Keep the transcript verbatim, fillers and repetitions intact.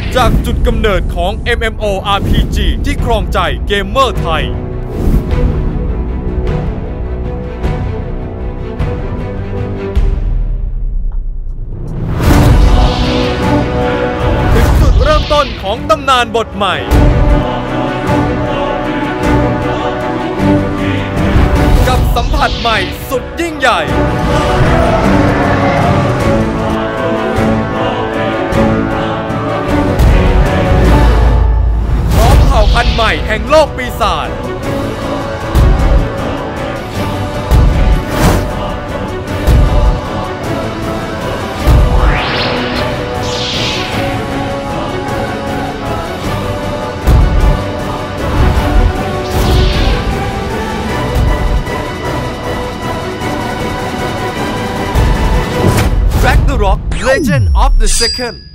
จากจุดกำเนิดของ เอ็ม เอ็ม โอ อาร์ พี จี ที่ครองใจเกมเมอร์ไทยถึงจุดเริ่มต้นของตำนานบทใหม่กับสัมผัสใหม่สุดยิ่งใหญ่พร้อมเผ่าพันธุ์ใหม่แห่งโลกปีศาจRagnarok Legend of the Second